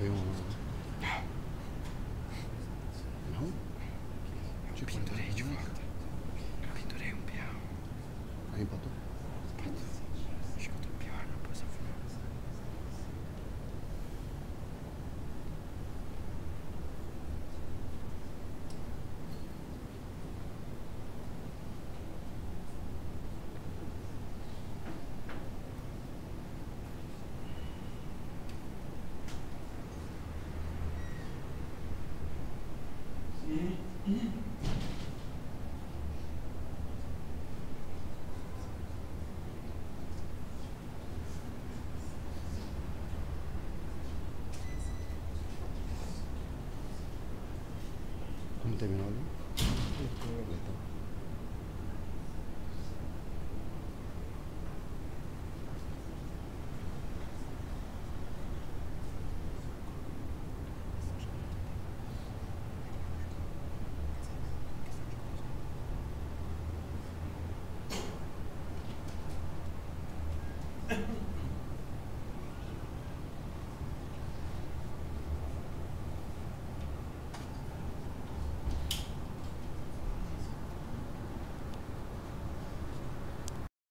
不用了。No? Più pintoreggio, guarda. Pintorei un piano. Hai impatto? Scelto il piano, poi si fa. Come termino oggi?